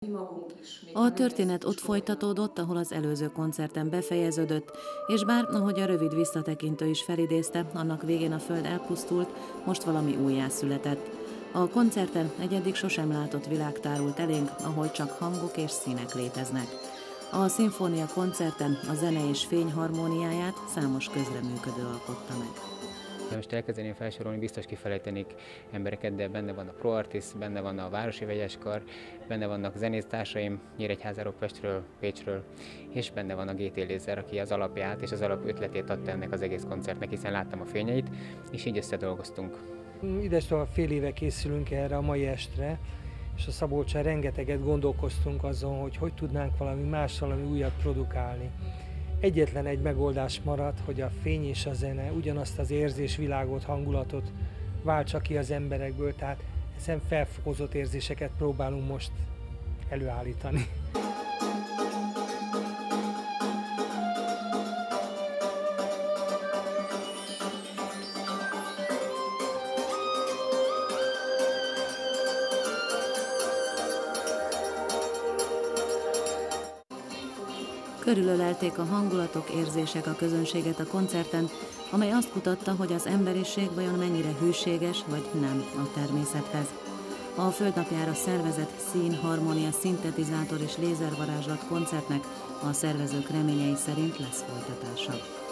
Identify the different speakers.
Speaker 1: A történet ott folytatódott, ahol az előző koncerten befejeződött, és bár, ahogy a rövid visszatekintő is felidézte, annak végén a föld elpusztult, most valami újjászületett. A koncerten egy eddig sosem látott világ tárult elénk, ahol csak hangok és színek léteznek. A szimfónia koncerten a zene és fény harmóniáját számos közreműködő alkotta meg.
Speaker 2: Ha most elkezdeném felsorolni, biztos kifelejtenék embereket, de benne van a Pro Artist, benne van a Városi Vegyeskar, benne vannak zenésztársaim Nyíregyházáról, Pestről, Pécsről, és benne van a GT Laser, aki az alapját és az alap ötletét adta ennek az egész koncertnek, hiszen láttam a fényeit, és így összedolgoztunk.
Speaker 3: Idestől fél éve készülünk erre a mai estre, és a Szabolccsal rengeteget gondolkoztunk azon, hogy tudnánk valami más, valami újat produkálni. Egyetlen egy megoldás maradt, hogy a fény és a zene ugyanazt az érzésvilágot, hangulatot váltsa ki az emberekből, tehát ezen felfokozott érzéseket próbálunk most előállítani.
Speaker 1: Körülölelték a hangulatok, érzések a közönséget a koncerten, amely azt kutatta, hogy az emberiség vajon mennyire hűséges vagy nem a természethez. A Földnapjára szervezett szín, harmónia, szintetizátor és lézervarázslat koncertnek a szervezők reményei szerint lesz folytatása.